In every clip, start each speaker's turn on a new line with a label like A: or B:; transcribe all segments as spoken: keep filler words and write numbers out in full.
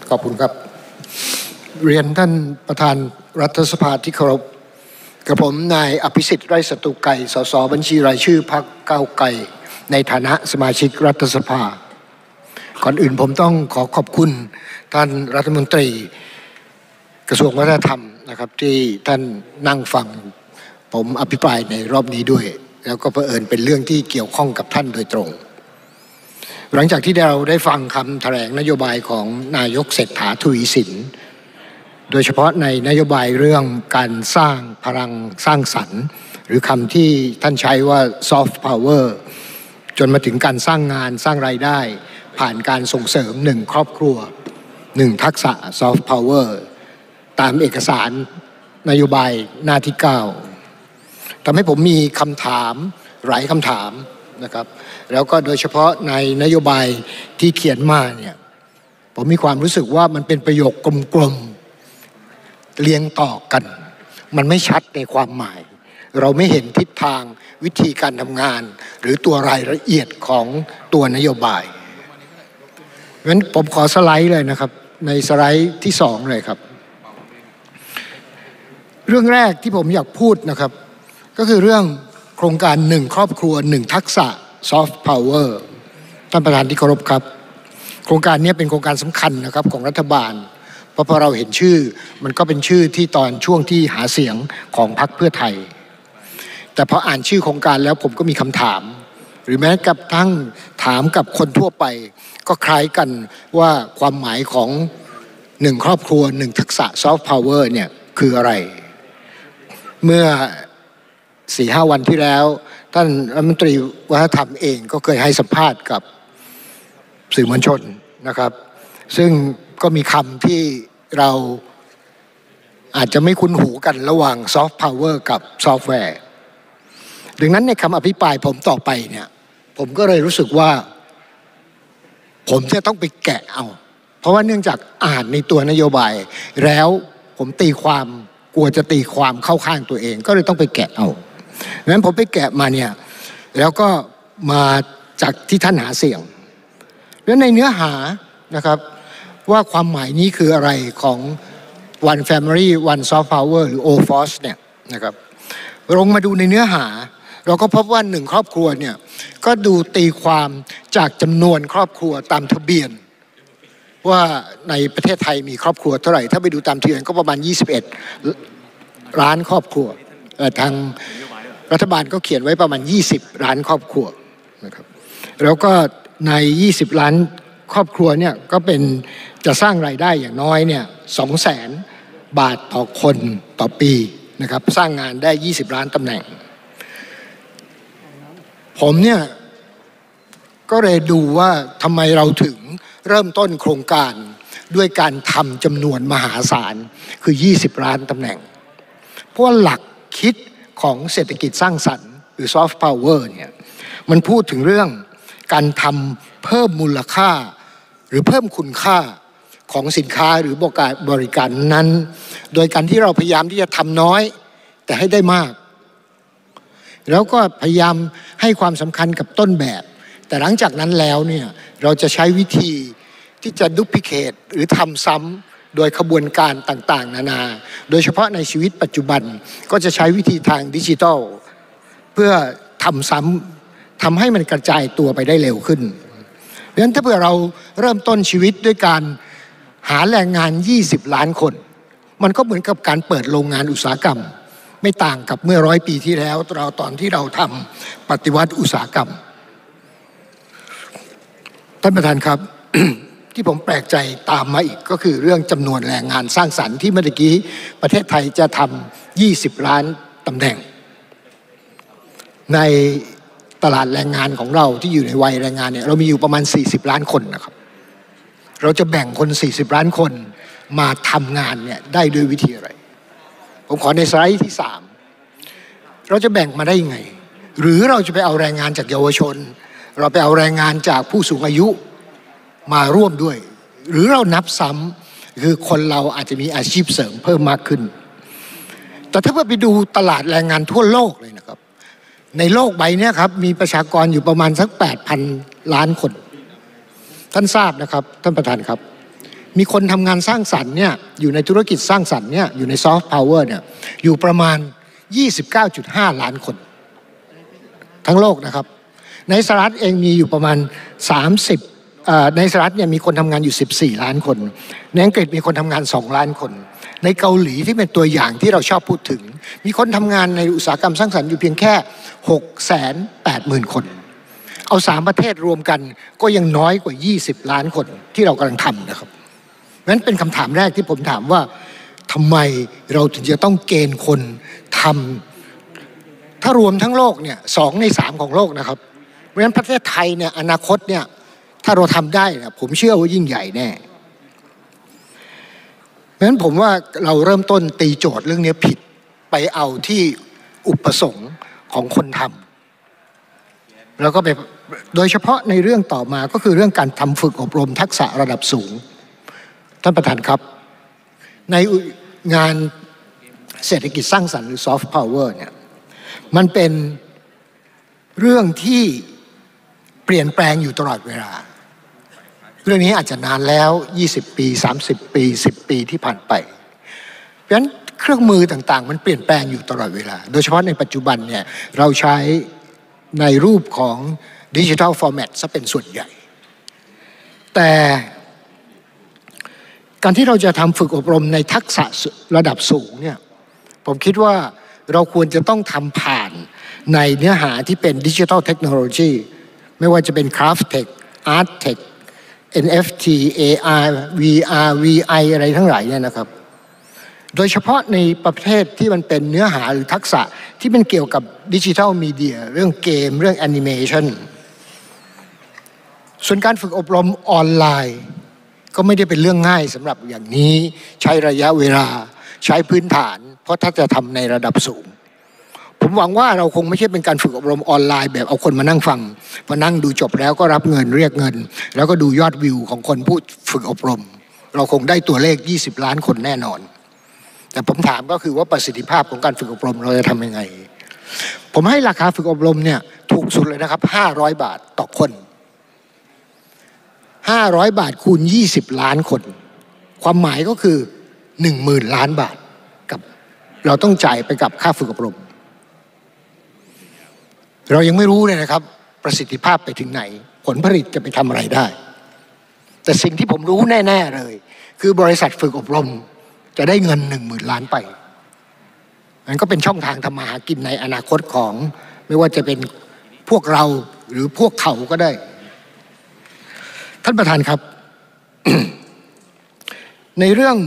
A: ขอบคุณครับเรียนท่านประธานรัฐสภาที่เคารพกับผมนายอภิสิทธิ์ไร้ศัตรูไก่สสบัญชีรายชื่อพรรคก้าวไกลในฐานะสมาชิกรัฐสภาก่อนอื่นผมต้องขอขอบคุณท่านรัฐมนตรีกระทรวงวัฒนธรรมนะครับที่ท่านนั่งฟังผมอภิปรายในรอบนี้ด้วยแล้วก็เผอิญเป็นเรื่องที่เกี่ยวข้องกับท่านโดยตรงหลังจากที่เราได้ฟังคำแถลงนโยบายของนายกเศรษฐาทวีสินโดยเฉพาะในนโยบายเรื่องการสร้างพลังสร้างสรรค์หรือคำที่ท่านใช้ว่า soft power จนมาถึงการสร้างงานสร้างรายได้ผ่านการส่งเสริมหนึ่งครอบครัวหนึ่งทักษะ soft power ตามเอกสารนโยบายหน้าที่เก้าทำให้ผมมีคำถามหลายคำถามนะครับแล้วก็โดยเฉพาะในนโยบายที่เขียนมาเนี่ยผมมีความรู้สึกว่ามันเป็นประโยคกลมๆเรียงต่อกันมันไม่ชัดในความหมายเราไม่เห็นทิศทางวิธีการทำงานหรือตัวรายละเอียดของตัวนโยบายงั้นผมขอสไลด์เลยนะครับในสไลด์ที่สองเลยครับเรื่องแรกที่ผมอยากพูดนะครับก็คือเรื่องโครงการหนึ่งครอบครัวหนึ่งทักษะ soft power ท่านประธานที่เคารพครับโครงการนี้เป็นโครงการสำคัญนะครับของรัฐบาลเพราะพอเราเห็นชื่อมันก็เป็นชื่อที่ตอนช่วงที่หาเสียงของพรรคเพื่อไทยแต่พออ่านชื่อโครงการแล้วผมก็มีคำถามหรือแม้กระทั่งถามกับคนทั่วไปก็คล้ายกันว่าความหมายของหนึ่งครอบครัวหนึ่งทักษะ soft power เนี่ยคืออะไรเมื่อสี่ห้าวันที่แล้วท่านรัฐมนตรีวัฒนธรรมเองก็เคยให้สัมภาษณ์กับสื่อมวลชนนะครับซึ่งก็มีคำที่เราอาจจะไม่คุ้นหูกันระหว่าง soft power กับซอฟต์แวร์ดังนั้นในคำอภิปรายผมต่อไปเนี่ยผมก็เลยรู้สึกว่าผมจะต้องไปแกะเอาเพราะว่าเนื่องจากอ่านในตัวนโยบายแล้วผมตีความกลัวจะตีความเข้าข้างตัวเองก็เลยต้องไปแกะเอาดังนั้นผมไปแกะมาเนี่ยแล้วก็มาจากที่ท่านหาเสียงแล้วในเนื้อหานะครับว่าความหมายนี้คืออะไรของ One Family One Soft Power หรือ โอ เอฟ โอ เอส เนี่ยนะครับลงมาดูในเนื้อหาเราก็พบว่าหนึ่งครอบครัวเนี่ยก็ดูตีความจากจำนวนครอบครัวตามทะเบียนว่าในประเทศไทยมีครอบครัวเท่าไหร่ถ้าไปดูตามทะเบียนก็ประมาณยี่สิบเอ็ดล้านครอบครัวทางรัฐบาลก็เขียนไว้ประมาณยี่สิบล้านครอบครัวนะครับแล้วก็ในยี่สิบล้านครอบครัวเนี่ยก็เป็นจะสร้างรายได้อย่างน้อยเนี่ยสองแสนบาทต่อคนต่อปีนะครับสร้างงานได้ยี่สิบล้านตำแหน่งผมเนี่ยก็เลยดูว่าทำไมเราถึงเริ่มต้นโครงการด้วยการทำจำนวนมหาศาลคือยี่สิบล้านตำแหน่งเพราะว่าหลักคิดของเศรษฐกิจสร้างสรรค์หรือ soft power เนี่ยมันพูดถึงเรื่องการทำเพิ่มมูลค่าหรือเพิ่มคุณค่าของสินค้าหรือบริการนั้นโดยการที่เราพยายามที่จะทำน้อยแต่ให้ได้มากแล้วก็พยายามให้ความสำคัญกับต้นแบบแต่หลังจากนั้นแล้วเนี่ยเราจะใช้วิธีที่จะดุพลิเคทหรือทำซ้ำโดยขบวนการต่างๆนานาโดยเฉพาะในชีวิตปัจจุบันก็จะใช้วิธีทางดิจิทัลเพื่อทำซ้ำทำให้มันกระจายตัวไปได้เร็วขึ้นเพราะฉะนั้นถ้าเผื่อเราเริ่มต้นชีวิตด้วยการหาแรงงานยี่สิบล้านคนมันก็เหมือนกับการเปิดโรงงานอุตสาหกรรมไม่ต่างกับเมื่อร้อยปีที่แล้วเราตอนที่เราทำปฏิวัติอุตสาหกรรมท่านประธานครับ ที่ผมแปลกใจตามมาอีกก็คือเรื่องจำนวนแรงงานสร้างสรรค์ที่เมื่อกี้ประเทศไทยจะทำยี่สิบล้านตำแหน่งในตลาดแรงงานของเราที่อยู่ในวัยแรงงานเนี่ยเรามีอยู่ประมาณสี่สิบล้านคนนะครับเราจะแบ่งคนสี่สิบล้านคนมาทำงานเนี่ยได้ด้วยวิธีอะไรผมขอในสไลด์ที่สามเราจะแบ่งมาได้ยังไงหรือเราจะไปเอาแรงงานจากเยาวชนเราไปเอาแรงงานจากผู้สูงอายุมาร่วมด้วยหรือเรานับซ้ำคือคนเราอาจจะมีอาชีพเสริมเพิ่มมากขึ้นแต่ถ้าไปดูตลาดแรงงานทั่วโลกเลยนะครับในโลกใบนี้ครับมีประชากรอยู่ประมาณสัก แปดพัน ล้านคนท่านทราบนะครับท่านประธานครับมีคนทำงานสร้างสรรค์เนี่ยอยู่ในธุรกิจสร้างสรรค์เนี่ยอยู่ในซอฟต์พาวเวอร์เนี่ยอยู่ประมาณ ยี่สิบเก้าจุดห้า ล้านคนทั้งโลกนะครับในสหรัฐเองมีอยู่ประมาณสามสิบในสหรัฐเนี่ยมีคนทำงานอยู่สิบสี่ล้านคนในอังกฤษมีคนทำงานสองล้านคนในเกาหลีที่เป็นตัวอย่างที่เราชอบพูดถึงมีคนทำงานในอุตสาหกรรมสร้างสรรค์อยู่เพียงแค่ หกแสนแปดหมื่น คนเอาสามประเทศรวมกันก็ยังน้อยกว่ายี่สิบล้านคนที่เรากำลังทำนะครับนั้นเป็นคำถามแรกที่ผมถามว่าทำไมเราถึงจะต้องเกณฑ์คนทำถ้ารวมทั้งโลกเนี่ยสองในสามของโลกนะครับเพราะฉะนั้นประเทศไทยเนี่ยอนาคตเนี่ยถ้าเราทำได้เนี่ยผมเชื่อว่ายิ่งใหญ่แน่เพราะฉะนั้นผมว่าเราเริ่มต้นตีโจทย์เรื่องนี้ผิดไปเอาที่อุปสงค์ของคนทำแล้วก็ไปโดยเฉพาะในเรื่องต่อมาก็คือเรื่องการทำฝึกอบรมทักษะระดับสูงท่านประธานครับในงานเศรษฐกิจสร้างสรรค์หรือซอฟต์พาวเวอร์เนี่ยมันเป็นเรื่องที่เปลี่ยนแปลงอยู่ตลอดเวลาเรื่องนี้อาจจะนานแล้วยี่สิบปีสามสิบปีสิบปีที่ผ่านไปเพราะฉะนั้นเครื่องมือต่างๆมันเปลี่ยนแปลงอยู่ตลอดเวลาโดยเฉพาะในปัจจุบันเนี่ยเราใช้ในรูปของดิจิทัลฟอร์แมตซะเป็นส่วนใหญ่แต่การที่เราจะทำฝึกอบรมในทักษะระดับสูงเนี่ยผมคิดว่าเราควรจะต้องทำผ่านในเนื้อหาที่เป็นดิจิทัลเทคโนโลยีไม่ว่าจะเป็น Craft Tech Art Tech เอ็น เอฟ ที เอ อาร์ วี อาร์ วี ไอ อะไรทั้งหลายเนี่ยนะครับโดยเฉพาะในประเภทที่มันเป็นเนื้อหาหรือทักษะที่เป็นเกี่ยวกับดิจิทัลมีเดียเรื่องเกมเรื่องแอนิเมชันส่วนการฝึกอบรมออนไลน์ก็ไม่ได้เป็นเรื่องง่ายสำหรับอย่างนี้ใช้ระยะเวลาใช้พื้นฐานเพราะถ้าจะทำในระดับสูงผมหวังว่าเราคงไม่ใช่เป็นการฝึกอบรมออนไลน์แบบเอาคนมานั่งฟังพอนั่งดูจบแล้วก็รับเงินเรียกเงินแล้วก็ดูยอดวิวของคนผู้ฝึกอบรมเราคงได้ตัวเลขยี่สิบล้านคนแน่นอนแต่ผมถามก็คือว่าประสิทธิภาพของการฝึกอบรมเราจะทำยังไงผมให้ราคาฝึกอบรมเนี่ยถูกสุดเลยนะครับห้าร้อยบาทต่อคนห้าร้อยบาทคูณยี่สิบล้านคนความหมายก็คือ หนึ่งหมื่น ล้านบาทกับเราต้องจ่ายไปกับค่าฝึกอบรมเรายังไม่รู้เลยนะครับประสิทธิภาพไปถึงไหนผลผลิตจะไปทำอะไรได้แต่สิ่งที่ผมรู้แน่ๆเลยคือบริษัทฝึกอบรมจะได้เงิน หนึ่งหมื่น ล้านไปมันก็เป็นช่องทางทำมาหากินในอนาคตของไม่ว่าจะเป็นพวกเราหรือพวกเขาก็ได้ท่านประธานครับ ในเรื่อง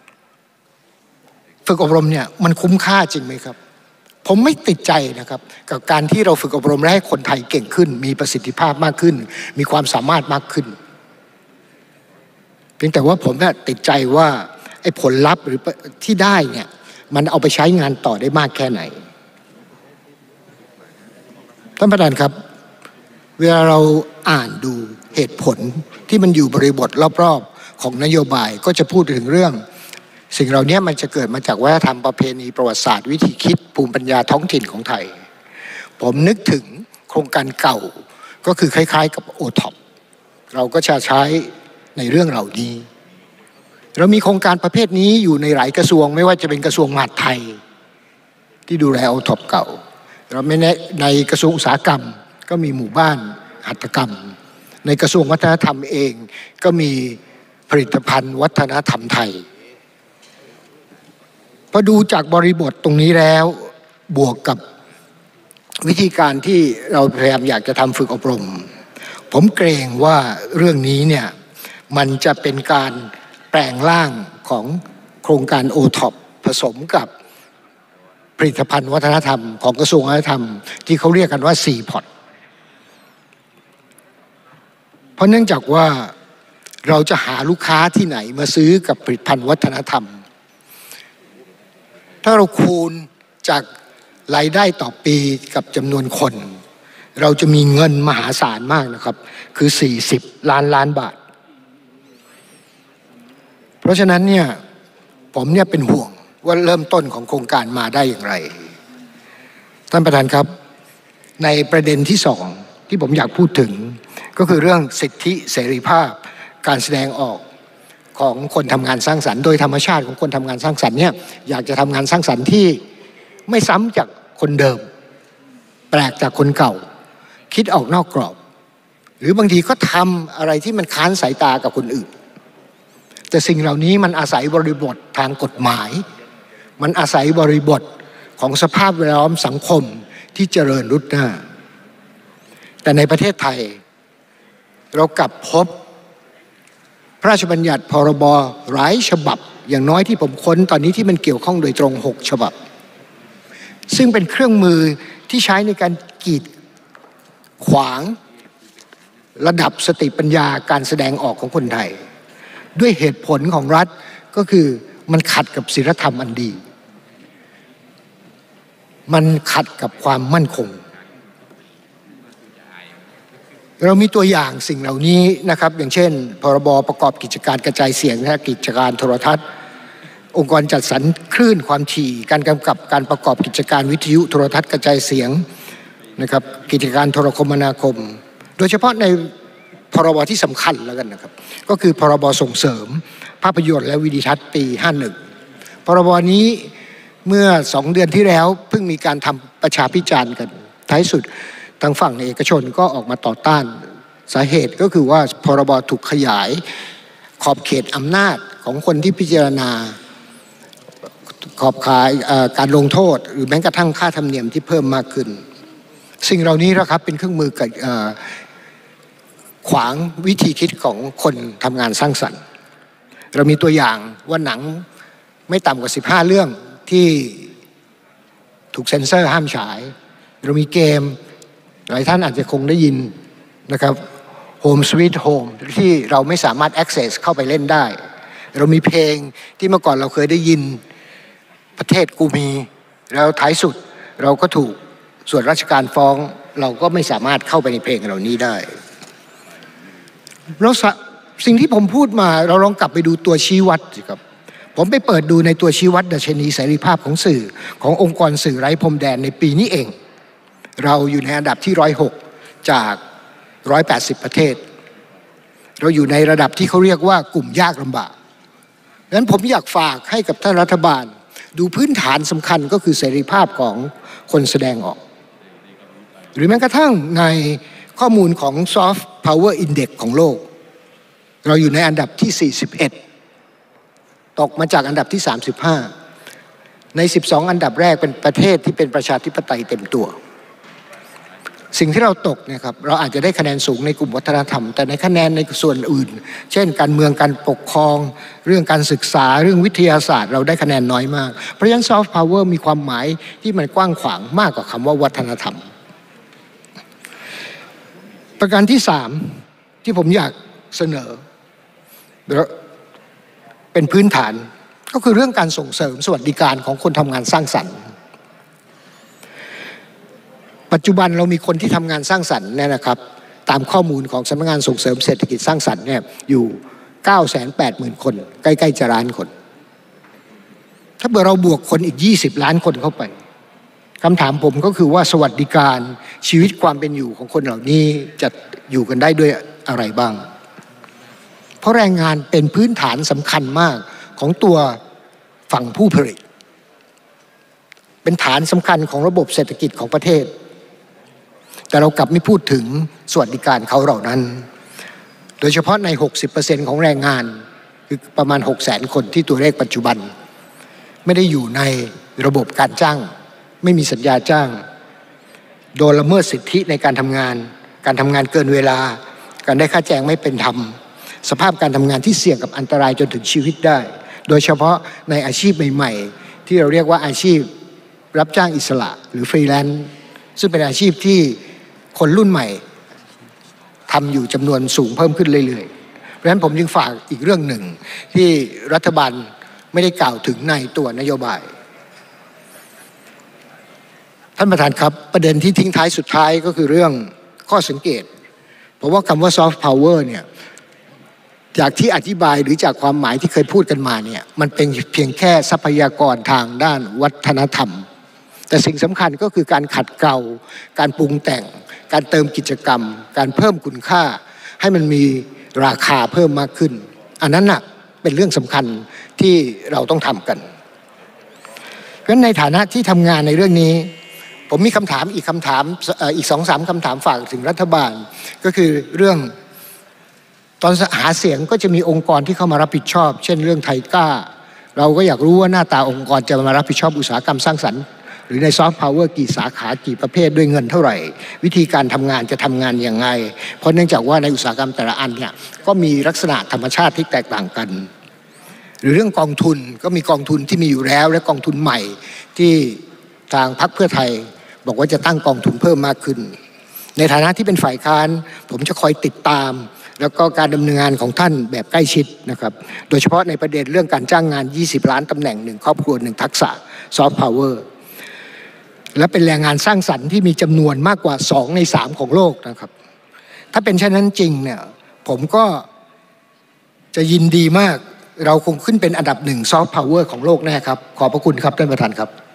A: ฝึกอบรมเนี่ยมันคุ้มค่าจริงไหมครับผมไม่ติดใจนะครับกับการที่เราฝึกอบรมและให้คนไทยเก่งขึ้นมีประสิทธิภาพมากขึ้นมีความสามารถมากขึ้นเพียงแต่ว่าผมเนี่ยติดใจว่าไอ้ผลลัพธ์หรือที่ได้เนี่ยมันเอาไปใช้งานต่อได้มากแค่ไหนท่านประธานครับเวลาเราอ่านดูเหตุผลที่มันอยู่บริบทรอบๆของนโยบายก็จะพูดถึงเรื่องสิ่งเหล่านี้มันจะเกิดมาจากวัฒนธรรมประเพณีประวัติศาสตร์วิธีคิดภูมิปัญญาท้องถิ่นของไทยผมนึกถึงโครงการเก่าก็คือคล้ายๆกับ โอ ท็อป เราก็จะใช้ในเรื่องเหล่านี้เรามีโครงการประเภทนี้อยู่ในหลายกระทรวงไม่ว่าจะเป็นกระทรวงมหาดไทยที่ดูแล โอ ท็อป เก่าเราไม่ในกระทรวงอุตสาหกรรมก็มีหมู่บ้านหัตถกรรมในกระทรวงวัฒนธรรมเองก็มีผลิตภัณฑ์วัฒนธรรมไทยพอดูจากบริบทตรงนี้แล้วบวกกับวิธีการที่เราพยายามอยากจะทำฝึกอบรมผมเกรงว่าเรื่องนี้เนี่ยมันจะเป็นการแปลงร่างของโครงการ โอ ท็อป ผสมกับผลิตภัณฑ์วัฒนธรรมของกระทรวงวัฒนธรรมที่เขาเรียกกันว่า ซี พอท เพราะเนื่องจากว่าเราจะหาลูกค้าที่ไหนมาซื้อกับผลิตภัณฑ์วัฒนธรรมถ้าเราคูณจากรายได้ต่อปีกับจำนวนคนเราจะมีเงินมหาศาลมากนะครับคือสี่สิบล้านล้านบาทเพราะฉะนั้นเนี่ยผมเนี่ยเป็นห่วงว่าเริ่มต้นของโครงการมาได้อย่างไรท่านประธานครับในประเด็นที่สองที่ผมอยากพูดถึงก็คือเรื่องสิทธิเสรีภาพการแสดงออกของคนทำงานสร้างสรรค์โดยธรรมชาติของคนทำงานสร้างสรรค์เนี่ยอยากจะทำงานสร้างสรรค์ที่ไม่ซ้ำจากคนเดิมแปลกจากคนเก่าคิดออกนอกกรอบหรือบางทีก็ทำอะไรที่มันค้านสายตากับคนอื่นแต่สิ่งเหล่านี้มันอาศัยบริบททางกฎหมายมันอาศัยบริบทของสภาพแวดล้อมสังคมที่เจริญรุ่งเรืองแต่ในประเทศไทยเรากลับพบพระราชบัญญัติพรบหลายฉบับอย่างน้อยที่ผมค้นตอนนี้ที่มันเกี่ยวข้องโดยตรงหกฉบับซึ่งเป็นเครื่องมือที่ใช้ในการกีดขวางระดับสติปัญญาการแสดงออกของคนไทยด้วยเหตุผลของรัฐก็คือมันขัดกับศีลธรรมอันดีมันขัดกับความมั่นคงเรามีตัวอย่างสิ่งเหล่านี้นะครับอย่างเช่นพรบประกอบกิจการกระจายเสียงและกิจการโทรทัศน์องค์กรจัดสรรคลื่นความถี่การกำกับการประกอบกิจการวิทยุโทรทัศน์กระจายเสียงนะครับกิจการโทรคมนาคมโดยเฉพาะในพรบที่สำคัญแล้วกันนะครับก็คือพรบส่งเสริมภาพยนตร์และวิดีทัศน์ปีห้าสิบเอ็ดพรบนี้เมื่อสองเดือนที่แล้วเพิ่งมีการทำประชาพิจารณ์กันท้ายสุดทางฝั่งเอกชนก็ออกมาต่อต้านสาเหตุก็คือว่าพรบถูกขยายขอบเขตอำนาจของคนที่พิจารณาขอบข่ายการลงโทษหรือแม้กระทั่งค่าธรรมเนียมที่เพิ่มมากขึ้นสิ่งเหล่านี้นะครับเป็นเครื่องมือกับขวางวิธีคิดของคนทำงานสร้างสรรค์เรามีตัวอย่างว่าหนังไม่ต่ำกว่าสิบห้าเรื่องที่ถูกเซ็นเซอร์ห้ามฉายเรามีเกมหลายท่านอาจจะคงได้ยินนะครับ Home Sweet Home ที่เราไม่สามารถ access เข้าไปเล่นได้เรามีเพลงที่เมื่อก่อนเราเคยได้ยินประเทศกูมีแล้วท้ายสุดเราก็ถูกส่วนราชการฟ้องเราก็ไม่สามารถเข้าไปในเพลงเหล่านี้ได้แล้วสิ่งที่ผมพูดมาเราลองกลับไปดูตัวชี้วัดสิครับผมไปเปิดดูในตัวชี้วัดดัชนีเสรีภาพของสื่อขององค์กรสื่อไร้พรมแดนในปีนี้เองเราอยู่ในอันดับที่หนึ่งร้อยหกจากหนึ่งร้อยแปดสิบประเทศเราอยู่ในระดับที่เขาเรียกว่ากลุ่มยากลำบากดังนั้นผมอยากฝากให้กับท่านรัฐบาลดูพื้นฐานสำคัญก็คือเสรีภาพของคนแสดงออกหรือแม้กระทั่งในข้อมูลของ Soft Power Index ของโลกเราอยู่ในอันดับที่สี่สิบเอ็ดตกมาจากอันดับที่สามสิบห้าในสิบสองอันดับแรกเป็นประเทศที่เป็นประชาธิปไตยเต็มตัวสิ่งที่เราตกเนี่ยครับเราอาจจะได้คะแนนสูงในกลุ่มวัฒนธรรมแต่ในคะแนนในส่วนอื่นเช่นการเมืองการปกครองเรื่องการศึกษาเรื่องวิทยาศาสตร์เราได้คะแนนน้อยมากเพราะฉะนั้น Soft Power มีความหมายที่มันกว้างขวางมากกว่าคำว่าวัฒนธรรมประการที่สามที่ผมอยากเสนอเป็นพื้นฐานก็คือเรื่องการส่งเสริมสวัสดิการของคนทำงานสร้างสรรค์ปัจจุบันเรามีคนที่ทำงานสร้างสรรค์เนี่ยนะครับตามข้อมูลของสำนักงานส่งเสริมเศรษฐกิจสร้างสรรค์เนี่ยอยู่ เก้าแสนแปดหมื่น คนใกล้ๆจะล้านคนถ้าเกิดเราบวกคนอีกยี่สิบล้านคนเข้าไปคำถามผมก็คือว่าสวัสดิการชีวิตความเป็นอยู่ของคนเหล่านี้จะอยู่กันได้ด้วยอะไรบ้างเพราะแรงงานเป็นพื้นฐานสำคัญมากของตัวฝั่งผู้ผลิตเป็นฐานสำคัญของระบบเศรษฐกิจของประเทศแต่เรากลับไม่พูดถึงสวัสดิการเขาเหล่านั้นโดยเฉพาะใน หกสิบเปอร์เซ็นต์ ของแรงงานคือประมาณ หกแสน คนที่ตัวเลขปัจจุบันไม่ได้อยู่ในระบบการจ้างไม่มีสัญญาจ้างโดนละเมิดสิทธิในการทำงานการทำงานเกินเวลาการได้ค่าแจงไม่เป็นธรรมสภาพการทำงานที่เสี่ยงกับอันตรายจนถึงชีวิตได้โดยเฉพาะในอาชีพใหม่ๆที่เราเรียกว่าอาชีพรับจ้างอิสระหรือฟรีแลนซ์ซึ่งเป็นอาชีพที่คนรุ่นใหม่ทำอยู่จำนวนสูงเพิ่มขึ้นเรื่อยๆเพราะฉะนั้นผมจึงฝากอีกเรื่องหนึ่งที่รัฐบาลไม่ได้กล่าวถึงในตัวนโยบายท่านประธานครับประเด็นที่ทิ้งท้ายสุดท้ายก็คือเรื่องข้อสังเกตเพราะว่าคำว่า Soft Power เนี่ยจากที่อธิบายหรือจากความหมายที่เคยพูดกันมาเนี่ยมันเป็นเพียงแค่ทรัพยากรทางด้านวัฒนธรรมแต่สิ่งสำคัญก็คือการขัดเกลาการปรุงแต่งการเติมกิจกรรมการเพิ่มคุณค่าให้มันมีราคาเพิ่มมากขึ้นอันนั้นน่ะเป็นเป็นเรื่องสำคัญที่เราต้องทำกันเพราะฉะนั้นในฐานะที่ทำงานในเรื่องนี้ผมมีคำถามอีกคำถามอีกสองสามคำถามฝากถึงรัฐบาลก็คือเรื่องตอนหาเสียงก็จะมีองค์กรที่เข้ามารับผิดชอบเช่นเรื่องไทก้าเราก็อยากรู้ว่าหน้าตาองค์กรจะมารับผิดชอบอุตสาหกรรมสร้างสรรค์หรือในซอฟต์พาวเวอร์กี่สาขากี่ประเภทด้วยเงินเท่าไหร่วิธีการทำงานจะทำงานอย่างไรเพราะเนื่องจากว่าในอุตสาหกรรมแต่ละอันเนี่ยก็มีลักษณะธรรมชาติที่แตกต่างกันหรือเรื่องกองทุนก็มีกองทุนที่มีอยู่แล้วและกองทุนใหม่ที่ทางพรรคเพื่อไทยบอกว่าจะตั้งกองทุนเพิ่มมากขึ้นในฐานะที่เป็นฝ่ายค้านผมจะคอยติดตามแล้วก็การดำเนินงานของท่านแบบใกล้ชิดนะครับโดยเฉพาะในประเด็นเรื่องการจ้างงานยี่สิบล้านตำแหน่งหนึ่งครอบครัวหนึ่งทักษะซอฟต์พาวเวอร์และเป็นแรงงานสร้างสรรค์ที่มีจำนวนมากกว่าสองในสามของโลกนะครับถ้าเป็นเช่นนั้นจริงเนี่ยผมก็จะยินดีมากเราคงขึ้นเป็นอันดับหนึ่งซอฟต์พาวเวอร์ของโลกแน่ครับขอบพระคุณครับท่านประธานครับ